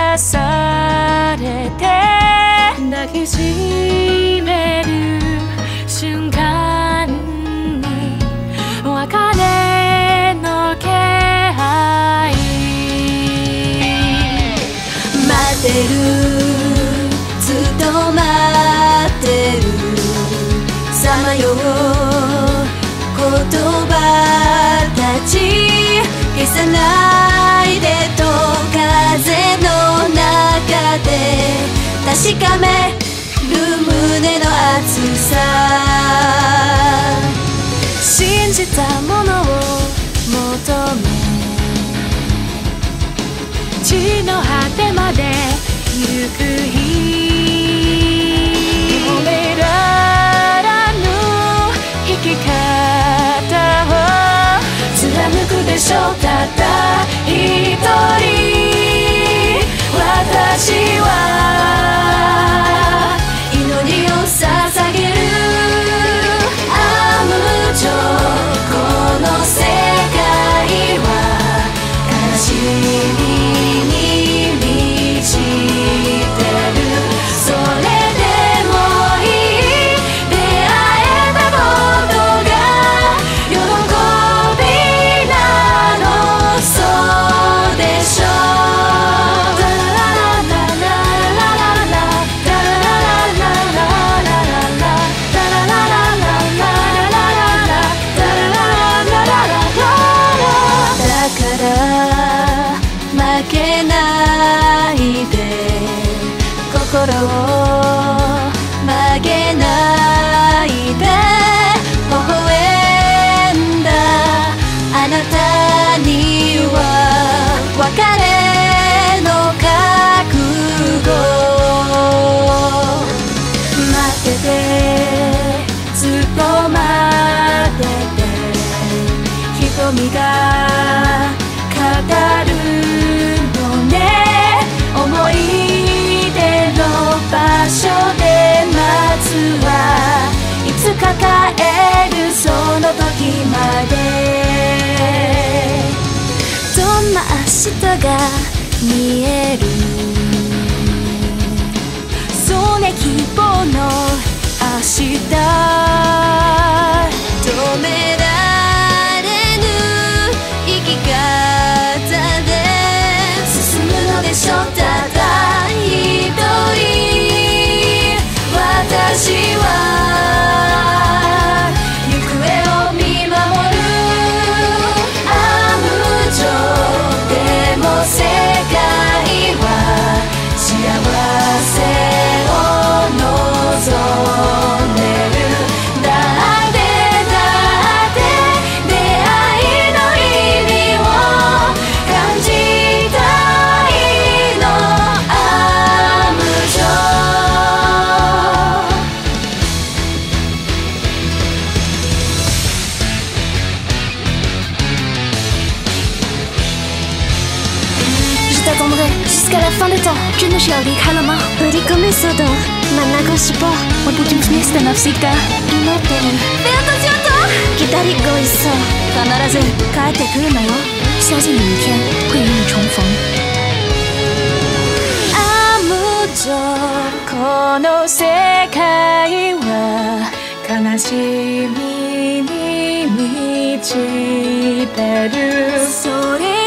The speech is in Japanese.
されて抱きしめる瞬間に別れの気配待ってるずっと待ってるさまよう言葉たち消さないでと風の中で確かめる胸の熱さ信じたものを求め地の果てまで行く日止めらぬ生き方を貫くでしょうたった一人私は祈りを捧げるアムジョこの世界は悲しみに満ちてるそれでもいい出会えたことが喜びなのそうでしょうだから負けないで心を曲げないで微笑んだあなたには別れの覚悟待っててずっと待ってて瞳が語るのね思い出の場所で待つはいつか帰るその時までどんな明日が見えるそうね希望の明日止められぬ生き方で進むのでしょうただ一人私は行方を見守るアムジョでも世界は幸せを望んでるだってだって出会いの意味を感じたいのアムジョJe t'attendrai jusqu'à la fin des temps. Je ne suis allée à la main. Beri comme ça dans ma nagoshi po. On peut tous mieux c'est nafsika. Inoteru. Fais attention à toi. Kitari go iso. 必ず帰ってくるのよ。相信有一天会与你重逢。アムジョこの世界は悲しみに満ちてる。それ